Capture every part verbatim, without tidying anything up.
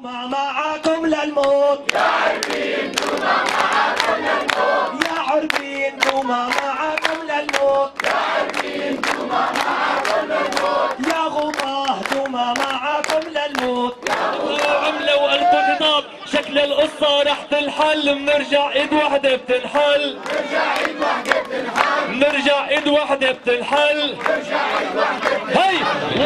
دوما معاكم للموت يا عربين دوما معاكم للموت يا عربين دوما معاكم للموت يا عربين دوما معاكم للموت يا غطاه دوما معاكم للموت عملة وقلب خطاب شكل القصة رح تنحل بنرجع ايد وحدة بتنحل نرجع ايد وحدة بتنحل نرجع ايد وحدة بتنحل نرجع ايد وحدة هي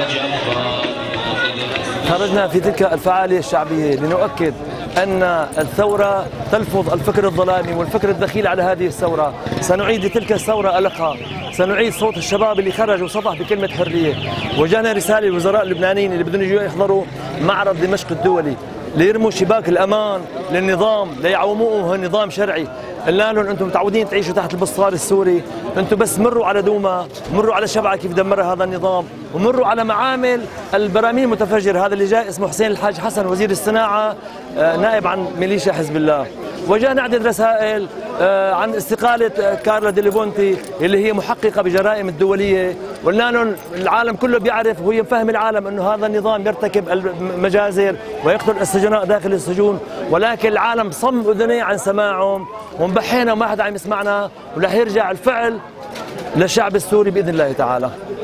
خرجنا في تلك الفعالية الشعبية لنؤكد أن الثورة تلفظ الفكر الظلامي والفكر الدخيل على هذه الثورة. سنعيد تلك الثورة ألقها، سنعيد صوت الشباب اللي خرج وصفح بكلمة حرية. وجانا رسالة للوزراء اللبنانيين اللي بدهم يجوا يحضروا معرض دمشق الدولي ليرموا شباك الأمان للنظام ليعوموه نظام شرعي. قلنا لهم انتم متعودين تعيشوا تحت البسطار السوري، انتم بس مروا على دوما، مروا على شبعة كيف دمرها هذا النظام، ومروا على معامل البراميل المتفجر. هذا اللي جاي اسمه حسين الحاج حسن وزير الصناعة نائب عن ميليشيا حزب الله. وجانا عدة رسائل عن استقالة كارلا ديليفونتي اللي هي محققة بجرائم الدولية، وقلنا لهم العالم كله بيعرف وهي مفهم العالم انه هذا النظام يرتكب المجازر ويقتل السجناء داخل السجون، ولكن العالم صم اذنيه عن سماعهم ومبحينا وما حدا عم يسمعنا، ورح يرجع الفعل للشعب السوري باذن الله تعالى.